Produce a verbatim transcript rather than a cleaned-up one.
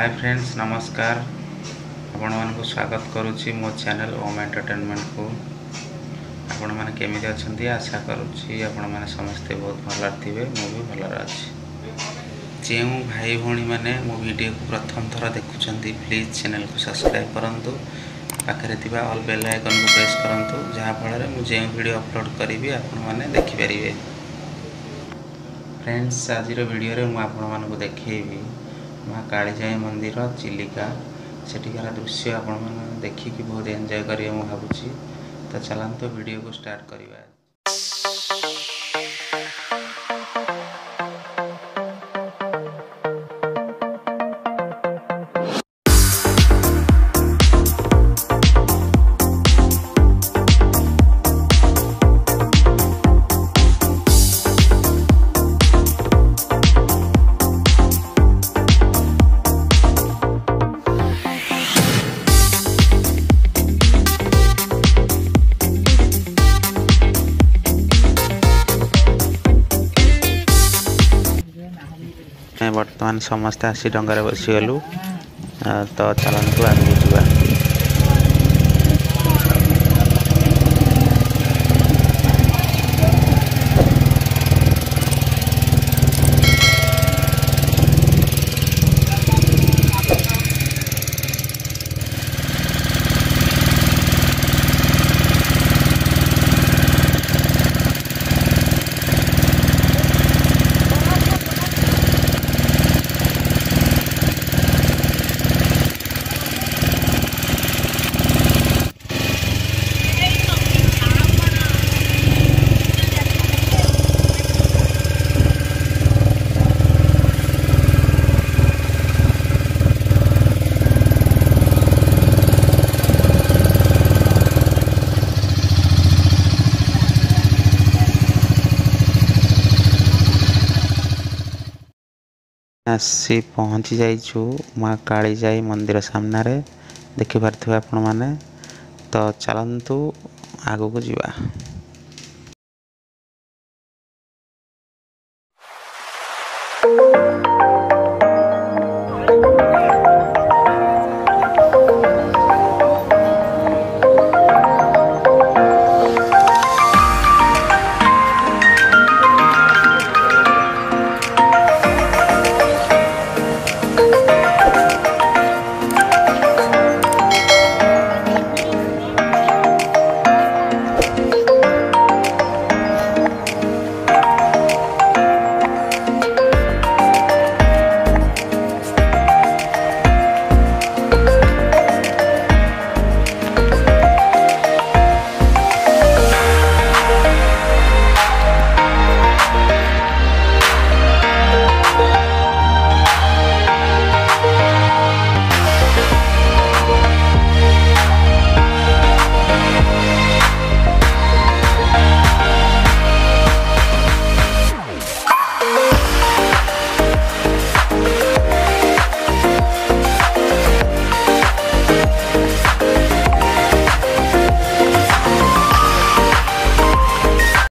Hi friends नमस्कार आपण मानक स्वागत करुच्ची मो चैनल ओम एंटरटेनमेंट को। आपण मैंने केमी अच्छा आशा करुच्ची आपण मैंने समस्ते बहुत भल थे मु भी भलर अच्छी। जो भाई भौणी मैंने मो वीडियो को प्रथम थर देखुं प्लीज चैनल को सब्सक्राइब करूँ पाखे ऑल बेल आइकन को प्रेस करूँ जहाँफल मुझे वीडियो अपलोड करी आपण मैंने देखिपारे। फ्रेंड्स आज वीडियो रे मुझे आपण मानक देखी माँ कालीजाई मंदिर चिलिका सेठिकार दृश्य आपण मैंने देखिकी बहुत एंजॉय करेंगे मुझे भावुची। तो चलते वीडियो को स्टार्ट करवा। बर्तमान समस्ते आसी डंगार बसीगलु तो चलतु आगे जावा। आसी पहुँची जाइछु माँ कालीजाई मंदिर सामने रे देखि पारथिबे आपण माने। तो चलंतु आगो को जीवा।